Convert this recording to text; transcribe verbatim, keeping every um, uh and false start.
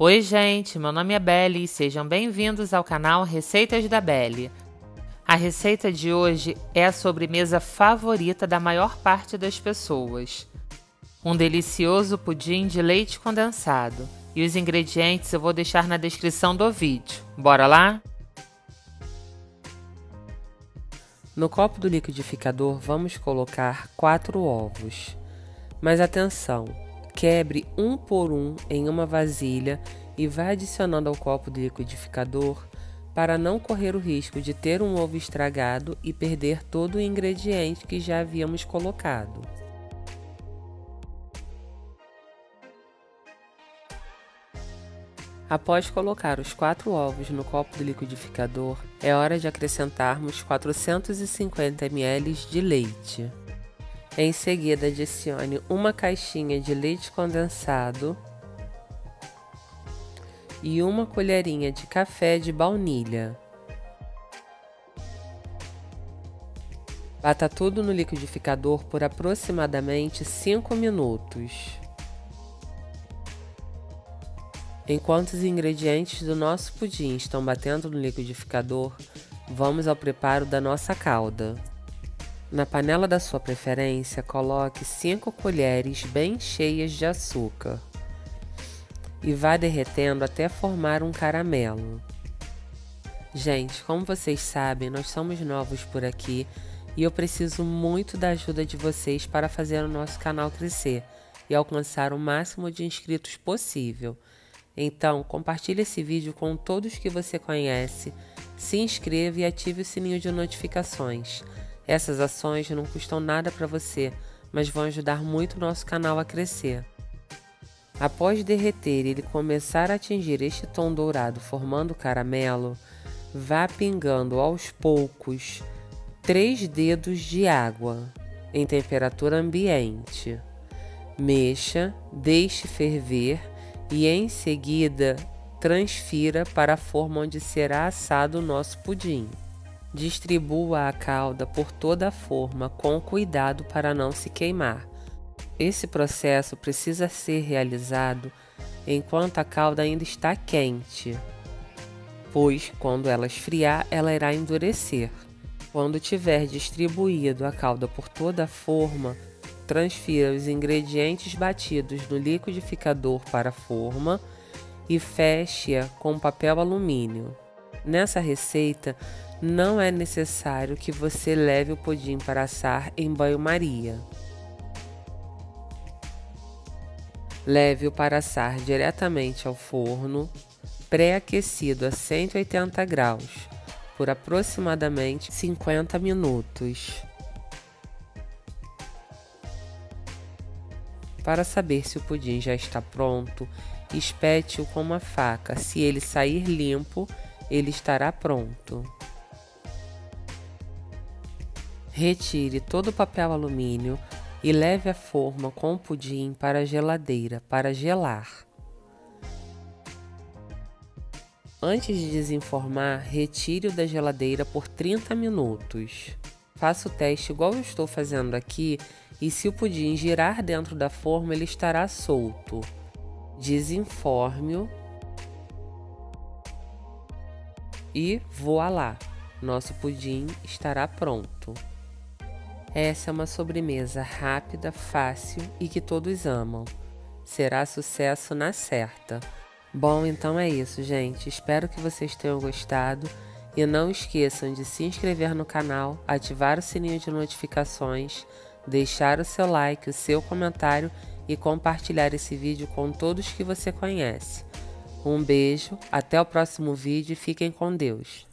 Oi gente, meu nome é Belle e sejam bem-vindos ao canal Receitas da Belle. A receita de hoje é a sobremesa favorita da maior parte das pessoas. Um delicioso pudim de leite condensado. E os ingredientes eu vou deixar na descrição do vídeo. Bora lá? No copo do liquidificador vamos colocar quatro ovos. Mas atenção! Quebre um por um em uma vasilha e vá adicionando ao copo do liquidificador para não correr o risco de ter um ovo estragado e perder todo o ingrediente que já havíamos colocado. Após colocar os quatro ovos no copo do liquidificador, é hora de acrescentarmos quatrocentos e cinquenta mililitros de leite. Em seguida, adicione uma caixinha de leite condensado e uma colherinha de café de baunilha. Bata tudo no liquidificador por aproximadamente cinco minutos. Enquanto os ingredientes do nosso pudim estão batendo no liquidificador, vamos ao preparo da nossa calda. Na panela da sua preferência, coloque cinco colheres bem cheias de açúcar e vá derretendo até formar um caramelo. Gente, como vocês sabem, nós somos novos por aqui e eu preciso muito da ajuda de vocês para fazer o nosso canal crescer e alcançar o máximo de inscritos possível. Então, compartilhe esse vídeo com todos que você conhece, se inscreva e ative o sininho de notificações. Essas ações não custam nada para você, mas vão ajudar muito o nosso canal a crescer. Após derreter e ele começar a atingir este tom dourado formando caramelo, vá pingando aos poucos três dedos de água em temperatura ambiente. Mexa, deixe ferver e em seguida transfira para a forma onde será assado o nosso pudim. Distribua a calda por toda a forma com cuidado para não se queimar. Esse processo precisa ser realizado enquanto a calda ainda está quente, pois quando ela esfriar, ela irá endurecer. Quando tiver distribuído a calda por toda a forma, transfira os ingredientes batidos no liquidificador para a forma e feche-a com papel alumínio. Nessa receita, não é necessário que você leve o pudim para assar em banho-maria. Leve-o para assar diretamente ao forno, pré-aquecido a cento e oitenta graus, por aproximadamente cinquenta minutos. Para saber se o pudim já está pronto, espete-o com uma faca. Se ele sair limpo, ele estará pronto. Retire todo o papel alumínio e leve a forma com o pudim para a geladeira para gelar. Antes de desenformar, retire-o da geladeira por trinta minutos. Faça o teste igual eu estou fazendo aqui e se o pudim girar dentro da forma, ele estará solto. Desenforme-o e voilá! Nosso pudim estará pronto. Essa é uma sobremesa rápida, fácil e que todos amam. Será sucesso na certa. Bom, então é isso, gente. Espero que vocês tenham gostado. E não esqueçam de se inscrever no canal, ativar o sininho de notificações, deixar o seu like, o seu comentário e compartilhar esse vídeo com todos que você conhece. Um beijo, até o próximo vídeo e fiquem com Deus.